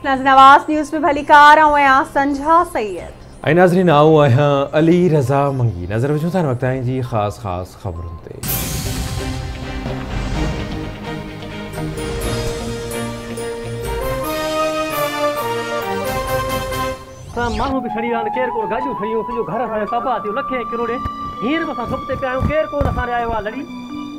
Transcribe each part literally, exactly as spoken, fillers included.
नाज़रीन आवाज़ न्यूज़ में भली कार आऊं संझा सैयद ऐं नाज़रीन आऊं आहियां अली रज़ा मंगी। नज़र वठूं था वक़्त जी ख़ास ख़ास ख़बरुनि ते। माण्हू बि खणी विया केरु कोन गाॾियूं खणियूं सॼो घर असांजो तबाह थियो लखे किरोड़े हींअर बि असां सुख ते पिया आहियूं केरु कोन असां आयो आहे लड़ी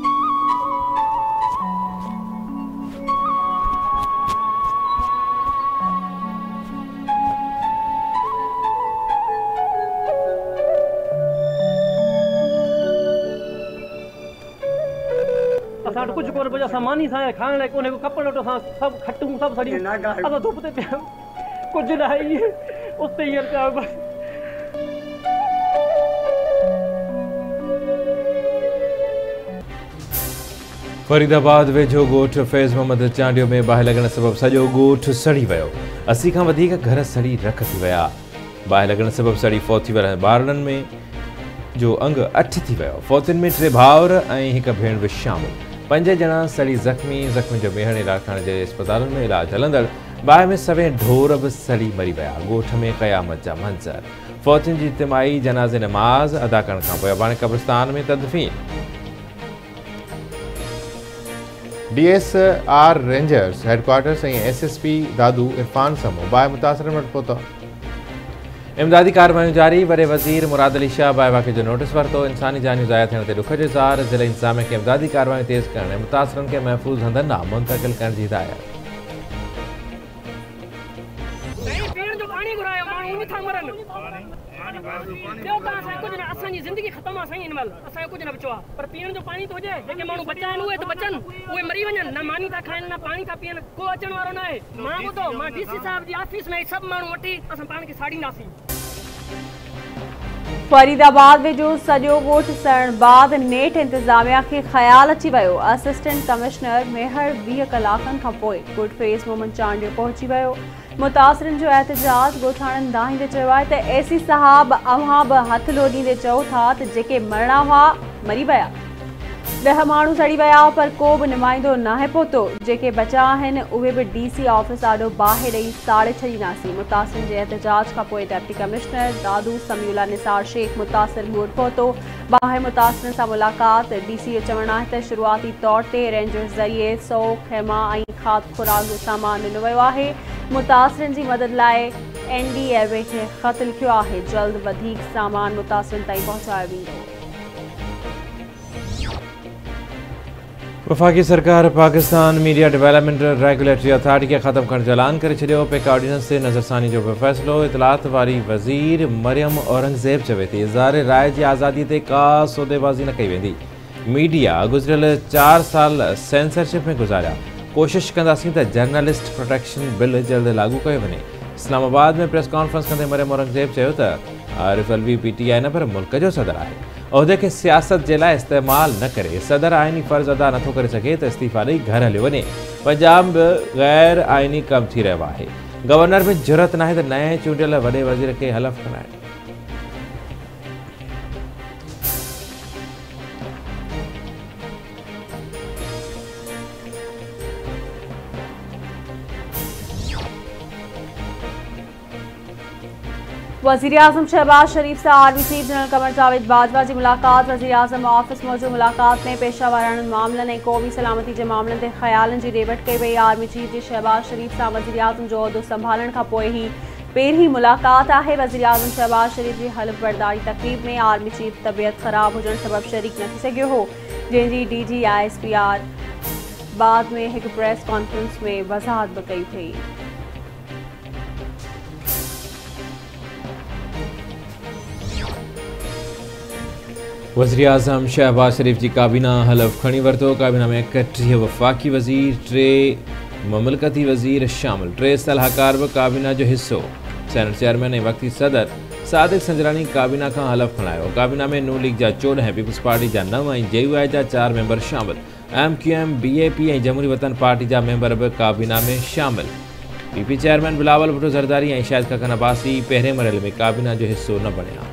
असां वटि कुझु कोन बचो असां मानी सां खाइण लाइ कोन्हे कपिड़ो वटो असां सभु खटूं सभु सड़ियूं असां धुप ते पिया आहियूं कुझु न आहे इहे उते हींअर पिया आहियूं फरीदाबाद वेझो ॻोठ फैज़ मोहम्मद चांडियो में बाहि लॻण सबबि सॼो ॻोठ सड़ी वियो। असी खां वधीक घर सड़ी रख थी विया। बाहि लॻण सबबि सड़ी फौत थी वियल ॿारनि में जो अंग अठ थी वियो। फौतुनि में टे भाउर ऐं हिकु भेण बि शामिल। पंज ॼणा सड़ी ज़ख़्मी ज़ख़्मी जो मेहर इलाइक़े जे अस्पतालुनि में इलाज हलंदड़ बाहि में सवे ढोर बि सड़ी मरी विया। ॻोठ में क़यामत जा मंज़र। फौतुनि जी इज्तिमाई जनाज़े नमाज़ अदा करण खां पोइ अबाणे क़ब्रिस्तान में तदफ़ीन। D S R rangers headquarters ऐं S S P Dadu Irfan Samo बाहि मुतासिरनि वटि पहुता। इमदादी कार्रवाइयूं जारी। वॾे वज़ीर मुराद अली शाह बाहि वाक़े जो नोटिस वरितो। इंसानी जानियूं ज़ाया थियण ते ॾुख जो इज़हार। ज़िले इंतज़ामिया खे इमदादी कार्रवाइयूं तेज़ करण ऐं मुतासिरनि खे महफ़ूज़ हंधनि ॾांहुं मुंतक़िल करण जी हिदायत। ज़िंदगी ख़त्म आहे साईं इन महिल असांजो कुझु न बचो आहे पर पीअण जो पाणी थो हुजे जेके माण्हू बचा आहिनि उहे त बचनि उहे मरी वञनि न मानी था खाइनि न पाणी था पीअनि को अचण वारो न आहे। मां ॿुधो मां डी सी साहिब जी ऑफिस में सभु माण्हू वठी असां पाण खे साड़ींदासीं। फरीदाबाद वेझो सॼो ॻोठ सड़ण बाद नेठ इंतज़ामिया खे ख़्याल अची वियो। असिस्टेंट कमिश्नर मेहर वीह कलाकनि खां पोइ गुड फेस मोहम्मद चांडियो पहुची वियो। मुतासिरनि जो एहतजाज ॻोठाणनि दाहींदे चयो आहे त एसी साहब अव्हां बि हथ लोॾींदे चओ था त जेके मरणा हुआ मरी विया। ॾह माण्हू सड़ी विया पर को बि नुमाइंदो नाहे पहुतो। जेके बचा आहिनि उहे बि डी सी ऑफिस ॾाढो बाहि ॾेई साड़े छॾींदासीं। मुतासिरनि जे एहतजाज खां पोइ डिप्टी कमिश्नर दादू समीउल्ला निसार शेख मुतासिर ॻोठ पहुतो। बाहि मुतासिरनि सां मुलाक़ात। डी सी जो चवणु आहे त शुरूआती तौर ते रेंजर्स ज़रिए सौ खेमा ऐं खाद खुराक जो सामान ॾिनो वियो आहे। मुतासिरनि जी मदद लाइ एन डी ए वे खे ख़त लिखियो आहे। जल्द वधीक सामान मुतासिरनि ताईं पहुचायो वेंदो। वफ़ाक़ी सरकार Pakistan media development regulatory authority खे ख़त्म करण जो ऐलान करे छॾियो। पेका ऑर्डिनेंस ते नज़रसानी जो बि फ़ैसिलो। इतलात वारी वज़ीर मरियम औरंगज़ेब चवे थी इज़हार राय जी आज़ादी ते का सौदेबाज़ी न कई वेंदी। मीडिया गुज़िरियल चार साल सेंसरशिप में गुज़ारिया। कोशिश कंदासीं त जर्नलिस्ट प्रोटेक्शन बिल जल्द लागू कयो वञे। इस्लामाबाद में प्रेस कॉन्फ्रेंस कंदे मरियम औरंगज़ेब चयो त Arif Alvi P T I न पर मुल्क जो सदर आहे। उहिदे खे सियासत जे लाइ इस्तेमालु न करे सदर आइनी फ़र्ज़ अदा नथो करे सघे त इस्तीफ़ा ॾेई घर हलियो वञे। पंजाब बि ग़ैर आइनी कमु थी रहियो आहे। गवर्नर में ज़रूरत नाहे त नए चूंडियल वॾे वज़ीर खे हलफ़ कराइण। वज़ीर आज़म शहबाज शरीफ से army chief general Qamar Javed Bajwa की मुलाकात। वज़ीर आज़म ऑफिस मौजूद मुलाकात में पेशा वाराणनि मामलनि ऐं क़ौमी सलामती के मामलनि ते ख़्यालनि जी ॾेवट कई वई। आर्मी चीफ जी शहबाज शरीफ सां वज़ीर आज़म जो उहिदो संभालण खां पोइ ही पहिरीं मुलाकात आहे। वज़ीर आज़म शहबाज शरीफ की हल्फ बर्दारी तक़रीब में आर्मी चीफ तबियत ख़राब हुजण सबब शरीक न थी सघियो हो, जंहिंजी D G I S P R बाद में एक प्रेस कॉन्फ्रेंस में वज़ाहत भी कई थी। वज़ीर आज़म शहबाज शरीफ की काबीना हलफ़ खणी वरितो। काबीना में एकटीह वफ़ाक़ी वज़ीर टे ममलकती वज़ीर शामिल। टे सलाहकार भी काबीना जो हिस्सो। सेनेट चेयरमैन ऐं वक़्ती सदर सादिक संजरानी काबीना का हलफ़ खणायो। काबीना में नू लीग जा चोॾहं, पीपल्स पार्टी जा नव ऐं जे यू आई जा चार मेंबर शामिल। M Q M, B A P ऐं जमहूरी वतन पार्टी जा मेंबर भी काबीना में शामिल। P P chairman Bilawal Bhutto Zardari ऐं शाहिद खखन अब्बासी पहिरें मरहले में काबीना जो हिस्सो न बणिया।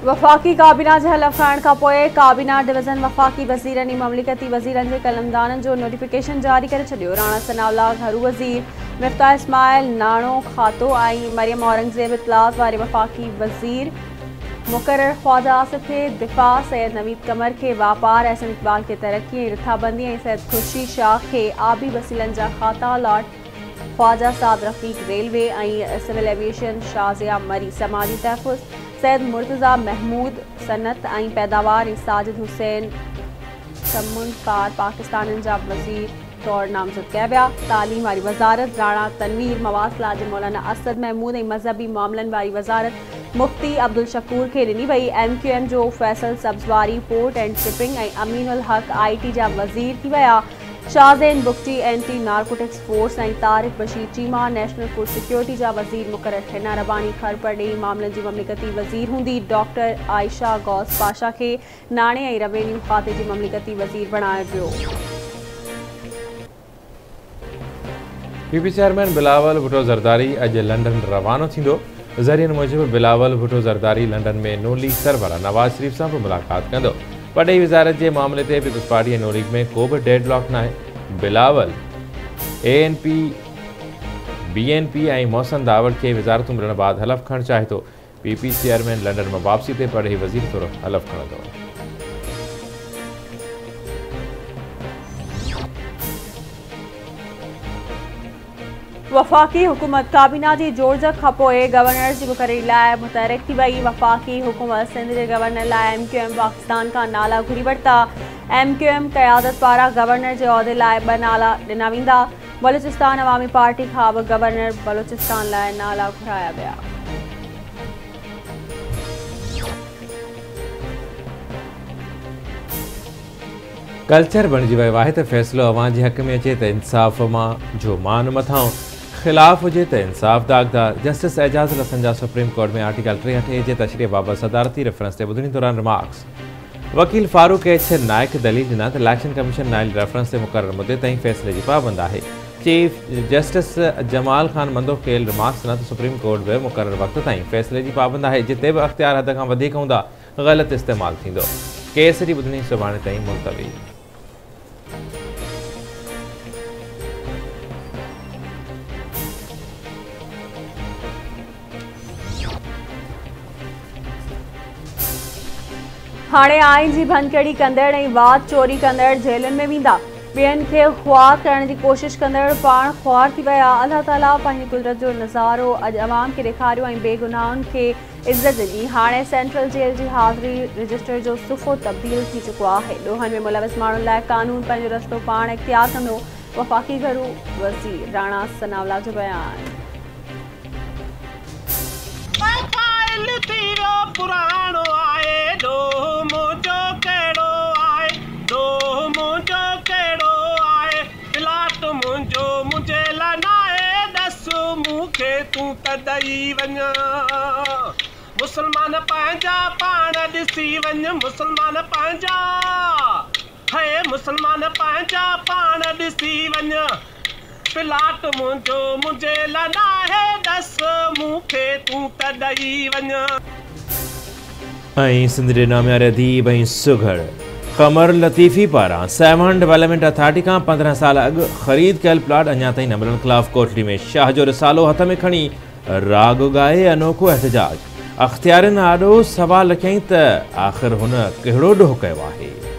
वफ़ाक़ी काबीना जे हलफ़ खणण खां पोइ काबीना डिवीज़न वफ़ाक़ी वज़ीरनि ऐं ममलिकती वज़ीरनि जे कलमदाननि जो नोटिफिकेशन जारी करे छॾियो। राणा सनाउल्लाह घरू वज़ीर, मिफ्ताह इस्माइल नाणो खातो ऐं मरियम औरंगज़ेब इत्तलात वारे वफ़ाक़ी वज़ीर मुक़रर, ख्वाजा आसिफ खे दिफ़ा, सैयद नवीद कमर खे वापार, एहसन इक़बाल खे तरक्की ऐं रिथाबंदी ऐं सैयद खुर्शीद शाह खे आबी वसीलनि जा खाता अलॉट, ख्वाजा साद रफ़ीक रेलवे ऐं सिविल एविएशन, शाज़िया मरी समाजी तहफ़ुज़, सैयद मुर्तज़ा महमूद सनत ऐं पैदावार ऐं साजिद हुसैन समुनकार पाकिस्तान जा वज़ीर तौर नामज़द कया विया। तालीम वारी वज़ारत राणा तनवीर, मवाद लाजिम मौलाना असद महमूद ऐं मज़हबी मामलनि वारी वज़ारत मुफ्ती अब्दुल शकूर खे ॾिनी वई। एम क्यू एम जो Faisal Sabzwari, port and shipping ऐं अमीनुल हक आई टी जा वज़ीर थी विया। Shahzain Bugti anti narcotics force ऐं Tariq Bashir Cheema national food security जा वज़ीर मुक़रर। हिना रबानी खरपड़ी मामलनि जी ममलिकती वज़ीर हूंदी। डॉक्टर आयशा गौस पाशा खे नाणे ऐं रेवेन्यू खाते जी ममलिकती वज़ीर बणायो वियो। पीपी चेयरमैन बिलावल भुट्टो ज़रदारी अॼु लंडन रवानो थींदो। ज़रियनि मूजिबि बिलावल भुट्टो ज़रदारी लंडन में नून लीग सरबराह नवाज़ शरीफ़ सां बि मुलाक़ात कंदो। पढ़ाई वज़ारत जे मामले ते पीपल्स पार्टी ऐं नून लीग में को बि डेडलॉक न आहे। Bilawal A N P B N P ऐं मोहसिन दावड़ खे वज़ारतूं मिलण बाद हलफ़ खणणु चाहे थो। पी पी चेयरमैन लंडन मां वापसी ते पढ़ाई वज़ीर तौरु हलफ़ खणंदो। वफ़ाक़ी हुकूमत काबीना जी जोड़जक खां पोइ गवर्नर जी मुक़ररी लाइ मुतहरिक थी वई। वफ़ाक़ी हुकूमत सिंध जे गवर्नर लाइ एम क्यू एम पाकिस्तान खां नाला घुरी वरिता। एम क्यू एम क़यादत पारां गवर्नर जे उहिदे लाइ ॿ नाला ॾिना वेंदा। बलूचिस्तान अवामी पार्टी खां बि गवर्नर बलूचिस्तान लाइ नाला घुराया विया। कल्चर बणिजी वियो आहे त फ़ैसिलो अवां जे हक़ में अचे त इंसाफ़ मां जो मान मथां ख़िलाफ़ हुजे त इंसाफ़ दागदार। जस्टिस एजाज़ हसन जा सुप्रीम कोर्ट में आर्टिकल टेहठि जे तशरीह बाबति सदारती रेफरेंस ते ॿुधणी दौरान रिमार्क्स। वकील फारूक एच नाइक दलील ॾिना त इलेक्शन कमीशन नाइल रेफरेंस ते मुक़ररु मुदे ताईं फ़ैसिले जी पाबंद आहे। Chief justice Jamal Khan Mandokhel remarks ॾिना त सुप्रीम कोर्ट बि मुक़ररु वक़्त ताईं फ़ैसिले जी पाबंद आहे। जिते बि अख़्तियार हद खां वधीक हूंदा ग़लति इस्तेमालु थींदो। केस जी ॿुधणी सुभाणे ताईं मुलतवी। हाणे आइन जी भनकड़ी कंदड़ ऐं वाद चोरी कंदड़ जेलुनि में वेंदा। ॿियनि खे ख़्वार करण जी कोशिश कंदड़ पाण ख़्वार थी विया। अल्लाह ताला पंहिंजी कुदरत जो नज़ारो अॼु अवाम खे ॾेखारियो ऐं बेगुनाहनि खे इज़त ॾिनी। हाणे सेंट्रल जेल जी हाज़िरी रजिस्टर जो सुफ़ो तब्दील थी चुको आहे। ॾोहनि में मुलविस माण्हुनि लाइ कानून पंहिंजो रस्तो पाण इख्तियार कंदो। वफ़ाक़ी घरू वज़ीर राणा सनाउल्लाह जो बयान। मुसलमान पंहिंजा पाण ॾिसी वञ मुसलमान पंहिंजा है मुसलमान पंहिंजा पाण ॾिसी वञ प्लाट मुंहिंजो मुंहिंजे लाइ नाहे दस मूंखे तूं त ॾेई वञ। ऐं सिंध जे नामियारे अदीब ऐं सुघड़ क़मर लतीफ़ी पारां सेवन डेवलपमेंट अथॉरिटी खां पंद्रहं साल अॻु ख़रीद कयल प्लाट अञा ताईं न मिलण ख़िलाफ़ कोटली में शाह जो रिसालो हथ में खणी राग ॻाए अनोखो एहतजाज। अख़्तियारनि आॾो सवाल कयईं त आख़िर हुन कहिड़ो ॾोह कयो आहे।